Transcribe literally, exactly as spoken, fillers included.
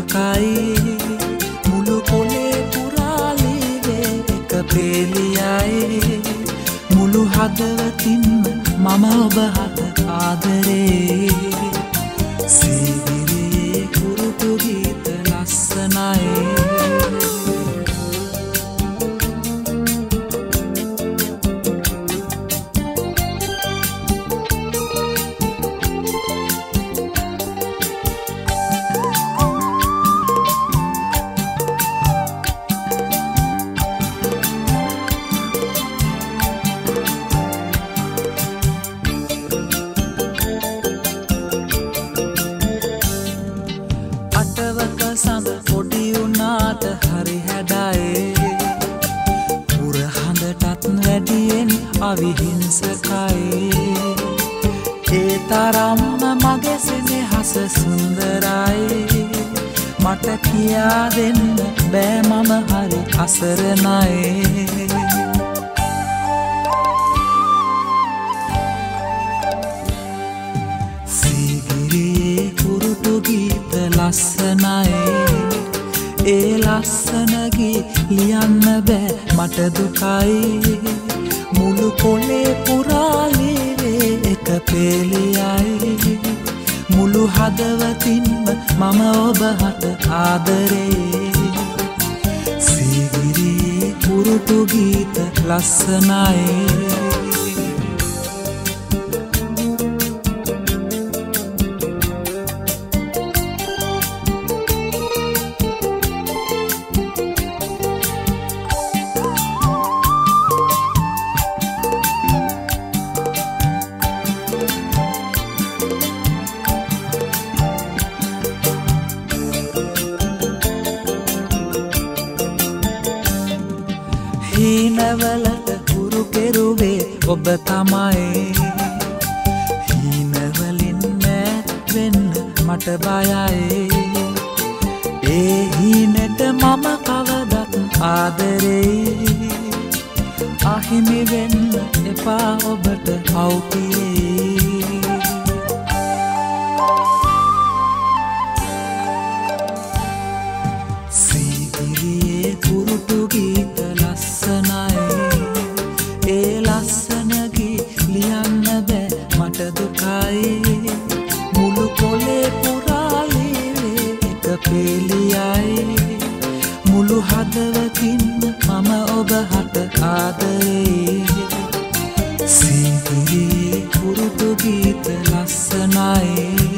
දුකයි මුළු කොලේ පුරාලීවේ එක පෙළියයි මුළු හදවතින්ම මම ඔබ හට ආදරේ සීගිරියේ කුරුටු ගීත ලස්සනයි අවිහිංසකයි ඒ තරම්ම මගේ සෙනෙහස සුන්දරයි මට කියා දෙන්න බෑ මම හරි අසරණයි සීගිරියේ කුරුටු ගීත ලස්සනයි ඒ ලස්සන ගී ලියන්න බෑ මට දුකයි මුළු කොලේ පුරාලීවේ එක පෙළියයි මුළු හදවතින්ම මම ඔබ හට ආදරේ සීගිරියේ කුරුටු ගීත ලස්සනයි හීනවලට හුරු කෙරුවේ ඔබ තමයි හීනවලින් මෑත් වෙන්න මට බයයි ඒ හීනට මම කවදත් ආදරෙයි අහිමි වෙන්න එපා ඔබට අවුපියේ සීගිරියේ කුරුටු ගීත ඒ ලස්සන ගී ලියන්න බෑ මට දුකයි මුළු කොලේ පුරාලීවේ එක පෙළියයි මුළු හදවතින්ම මම ඔබ හට ආදරේ සීගිරියේ කුරුටු ගීත ලස්සනයි